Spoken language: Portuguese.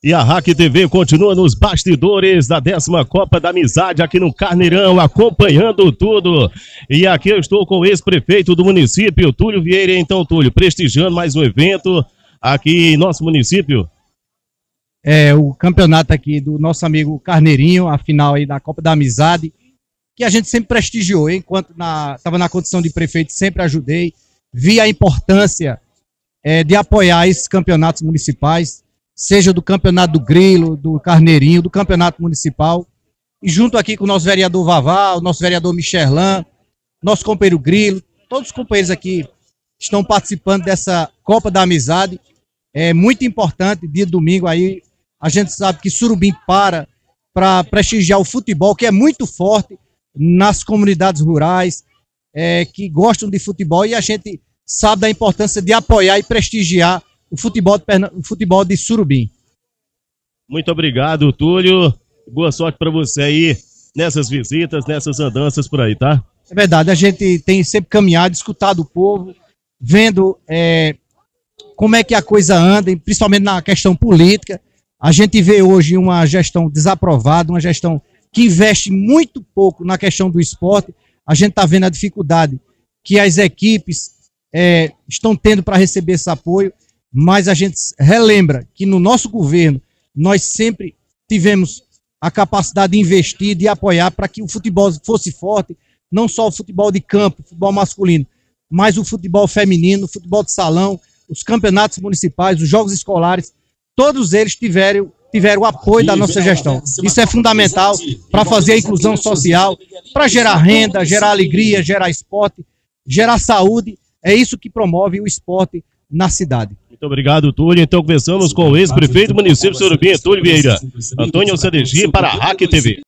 E a Hack TV continua nos bastidores da 10ª Copa da Amizade aqui no Carneirão, acompanhando tudo. E aqui eu estou com o ex-prefeito do município, Túlio Vieira. Então, Túlio, prestigiando mais um evento aqui em nosso município. O campeonato aqui do nosso amigo Carneirinho, a final aí da Copa da Amizade, que a gente sempre prestigiou. Enquanto estava na condição de prefeito, sempre ajudei, vi a importância de apoiar esses campeonatos municipais, seja do Campeonato do Grilo, do Carneirinho, do Campeonato Municipal, e junto aqui com o nosso vereador Vavá, o nosso vereador Michelin, nosso companheiro Grilo, todos os companheiros aqui estão participando dessa Copa da Amizade. É muito importante, dia de domingo aí, a gente sabe que Surubim para prestigiar o futebol, que é muito forte nas comunidades rurais, que gostam de futebol, e a gente sabe da importância de apoiar e prestigiar o futebol de Surubim. Muito obrigado, Túlio. Boa sorte para você aí nessas visitas, nessas andanças por aí, tá? É verdade, a gente tem sempre caminhado, escutado o povo, vendo como é que a coisa anda, principalmente na questão política. A gente vê hoje uma gestão desaprovada, uma gestão que investe muito pouco na questão do esporte. A gente está vendo a dificuldade que as equipes estão tendo para receber esse apoio, mas a gente relembra que no nosso governo nós sempre tivemos a capacidade de investir, de apoiar para que o futebol fosse forte, não só o futebol de campo, o futebol masculino, mas o futebol feminino, o futebol de salão, os campeonatos municipais, os jogos escolares, todos eles tiveram o apoio da nossa gestão. Isso é fundamental para fazer a inclusão social, para gerar renda, gerar alegria, gerar esporte, gerar saúde. É isso que promove o esporte na cidade. Muito obrigado, Túlio. Então, conversamos com o ex-prefeito do município de Surubim, Túlio Vieira. Antônio Cedegi para a Hack TV.